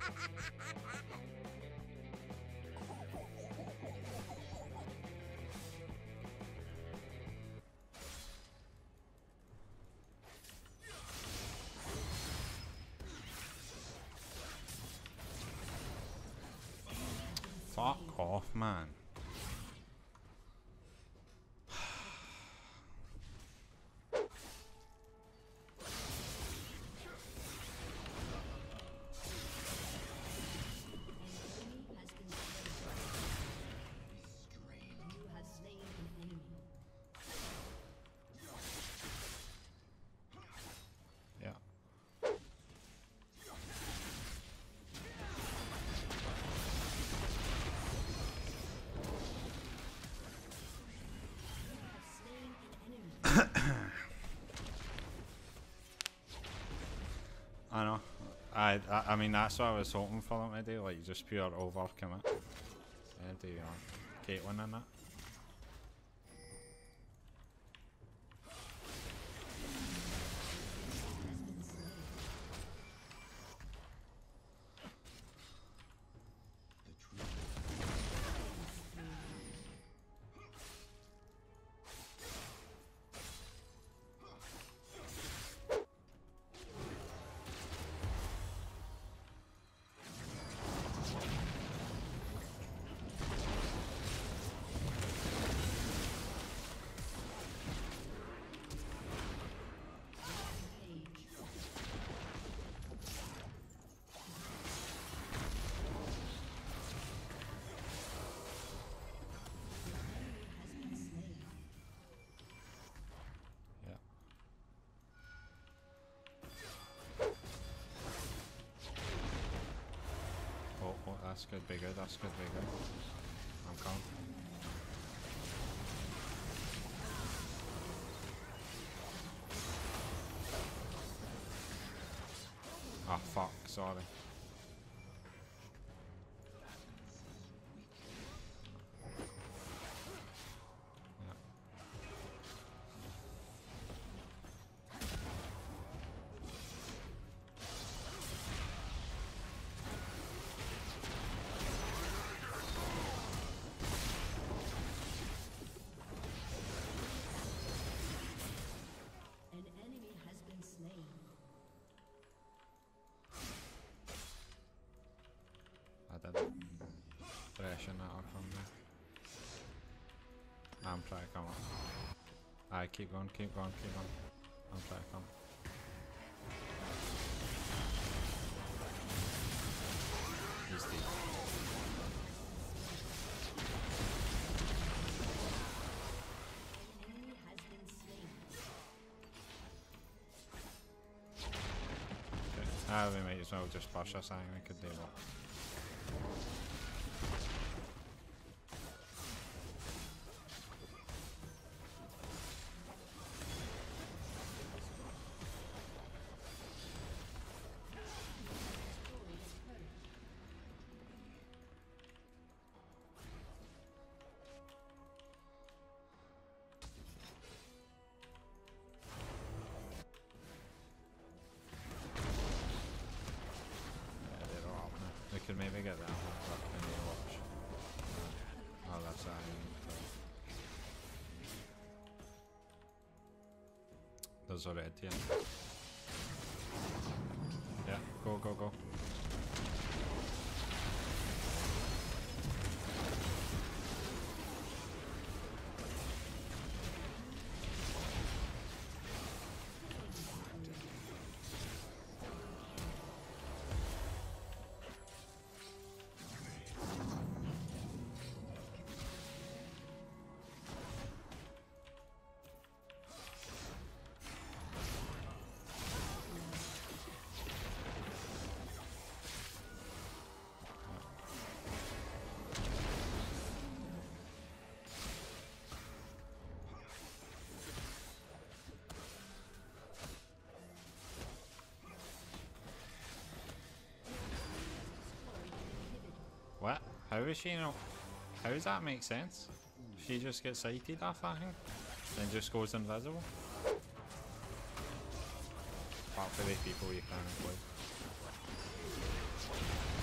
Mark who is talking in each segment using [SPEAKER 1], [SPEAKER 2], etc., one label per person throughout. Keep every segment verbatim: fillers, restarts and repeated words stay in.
[SPEAKER 1] Fuck off, man. I know. I, I I mean that's what I was hoping for them to do, like just pure overcommit. Yeah, do you know? Caitlyn in that. Oh, that's good, be good, that's good, be good. I'm calm. Oh fuck, sorry. I did pressure that up from there. I'm trying to come up. Aye, keep going, keep going, keep going. I'm trying to come. He's deep. Ah, we might as well just push us, I think we could do that. We could maybe get that one, but I need to watch. Oh, that's that. There's a red here. Yeah, go, go, go. What? How is she not? How does that make sense? She just gets sighted off that thing? Then just goes invisible? Apart for the people you can't avoid.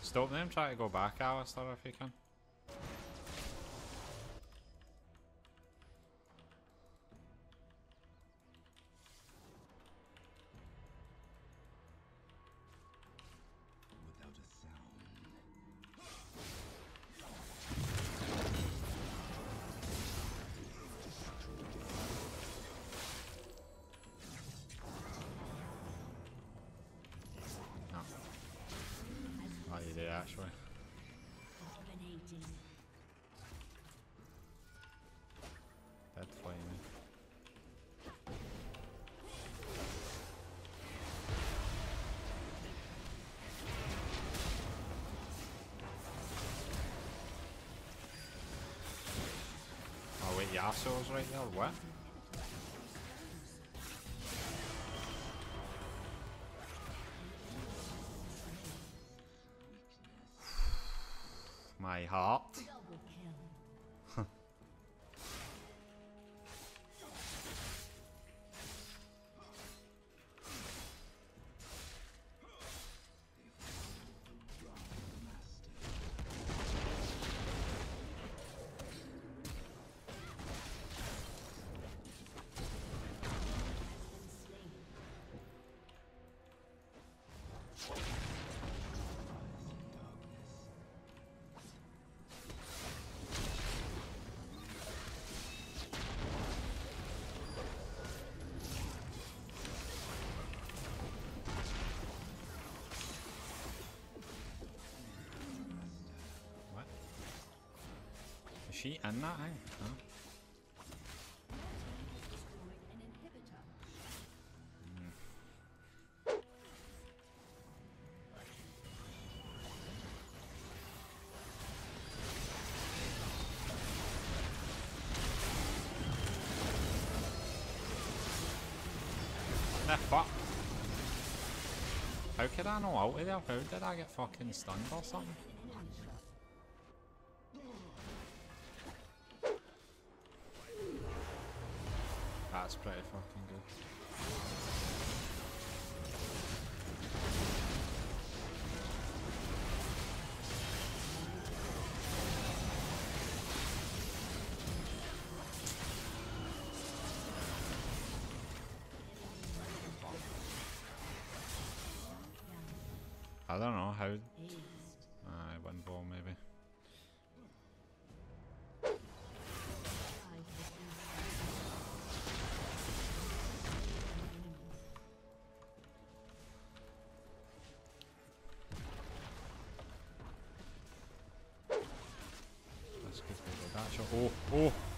[SPEAKER 1] Stop them trying to go back, Alistair, if you can.
[SPEAKER 2] Without a sound.
[SPEAKER 1] No. Oh, you did actually.
[SPEAKER 3] Dominating.
[SPEAKER 1] Dead flaming. Oh wait, Yasuo's right there, what? My heart.
[SPEAKER 3] Double kill.
[SPEAKER 1] What? Is she in that thing? Huh?
[SPEAKER 3] Destroyed an inhibitor.
[SPEAKER 1] The fuck? How could I know out of there? How did I get fucking stunned or something? That's pretty fucking good. I don't know how.
[SPEAKER 3] Aced.
[SPEAKER 1] Aye, one ball maybe.
[SPEAKER 3] Side has been
[SPEAKER 1] Let's get rid of that shot. Oh, oh!